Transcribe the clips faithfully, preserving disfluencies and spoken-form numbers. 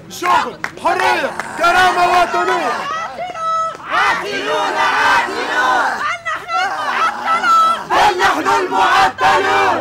شغل، حرية، كرامة وطنية. عاتلون عاتلون بل نحن المعطلون.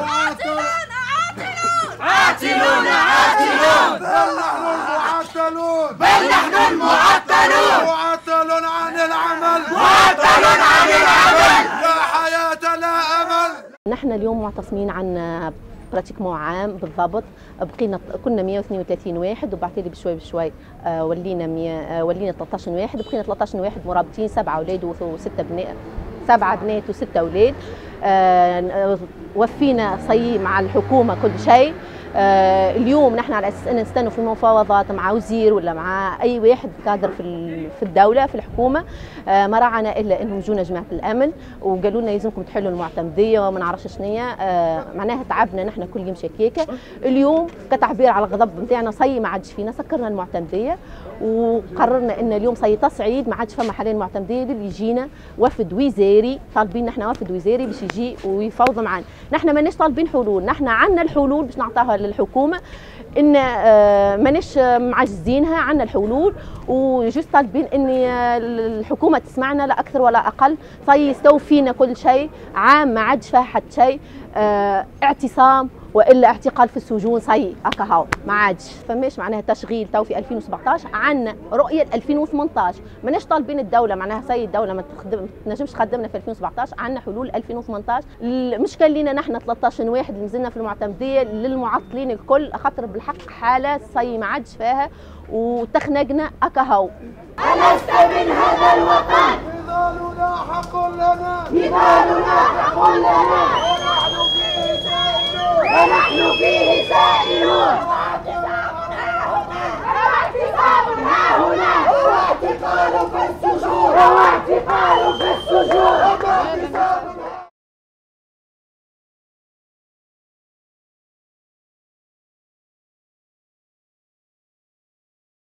عاتلون عاتلون بل نحن المعطلون. بل نحن المعطلون. معطل عن العمل. معطل عن العمل. لا حياة لا أمل. نحن اليوم معتصمين عن براتيكمون عام بالضبط. بقينا كنا مئة واثنين وثلاثين واحد وبعتالي بشوي بشوي آه ولينا مية آه ولينا ثلاثة عشر واحد. بقينا ثلاثة عشر واحد مرابطين، سبعه اولاد وسته بنات، سبعه بنات وسته اولاد. آه وفينا صي مع الحكومه كل شيء. آه اليوم نحن على اساس ان نستنوا في مفاوضات مع وزير ولا مع اي واحد كادر في في الدوله في الحكومه. آه ما راعنا الا انهم جونا جماعه الامن وقالوا لنا لازمكم تحلوا المعتمديه وما نعرفش شنو. آه معناها تعبنا نحن كل يوم شكيكه. اليوم كتعبير على الغضب نتاعنا صي ما عادش فينا، سكرنا المعتمديه وقررنا ان اليوم صي تصعيد، ما عادش فما حاليا معتمديه اللي يجينا وفد وزاري. طالبين نحن وفد وزاري باش يجي ويفاوض معنا. نحن ماناش طالبين حلول، نحن عندنا الحلول باش نعطاها للحكومه. ان آه ماناش معجزينها، عندنا الحلول وجوست طالبين ان الحكومه تسمعنا لا اكثر ولا اقل. صي يستوفينا كل شيء عام ما عادش فيها حتى شيء. آه اعتصام والا اعتقال في السجون صي هكا هاو ما عادش فماش معناها تشغيل. تو في ألفين وسبعطاش عندنا رؤيه ألفين وثمنطاش، ماناش طالبين الدوله معناها صي الدوله ما تخدم تنجمش تخدمنا في ألفين وسبعطاش، عندنا حلول ألفين وثمنطاش. المشكل لينا نحن ثلاثة عشر واحد اللي نزلنا في المعتمديه للمعطلين الكل، خاطر بالحق حاله صي ما عادش فيها وتخنقنا هكا هاو. ألست من هذا الوطن نضالنا حق لنا. نضالنا حق لنا.